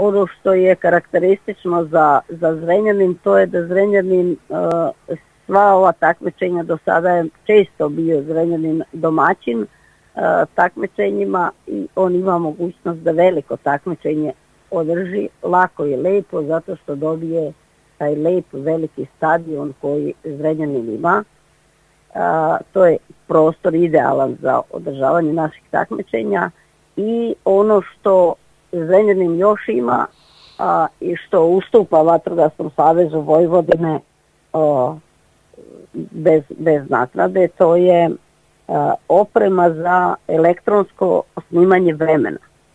ono što je karakteristično za Zrenjanin, to je da Zrenjanin sva ova takmičenja do sada je često bio Zrenjanin domaćin takmičenjima i on ima mogućnost da veliko takmičenje održi. Lako je lepo zato što dobije taj lep veliki stadion koji Zrenjanin ima. To je prostor idealan za održavanje naših takmičenja i ono što Zrenjanin još ima i što ustupa Vatrogasnom savezu Vojvodine bez naknade, to je oprema za elektronsko snimanje vremena.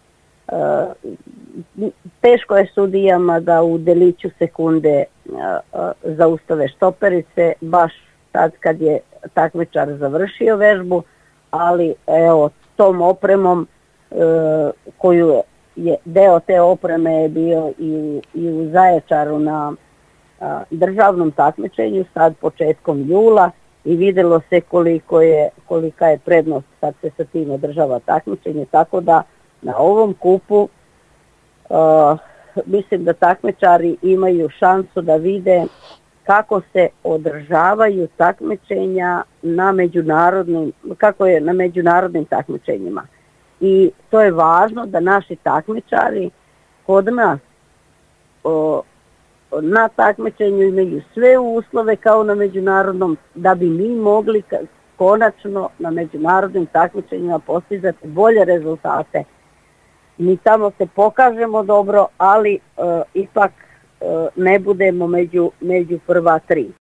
Teško je sudijama da u deliću sekunde zaustave štoperice baš tad kad je takmičar završio vežbu, ali evo tom opremom koju je deo te opreme je bio i u Zaječaru na državnom takmičenju sad početkom jula i vidjelo se kolika je prednost kad se sa tim održava takmičenje, tako da na ovom kupu mislim da takmičari imaju šansu da vide kako se održavaju takmičenja kako je na međunarodnim takmičenjima. I to je važno da naši takmičari kod nas na takmičenju imaju sve uslove kao na međunarodnom, da bi mi mogli konačno na međunarodnim takmičenjima postizati bolje rezultate. Mi tamo se pokažemo dobro, ali ipak ne budemo među prva tri.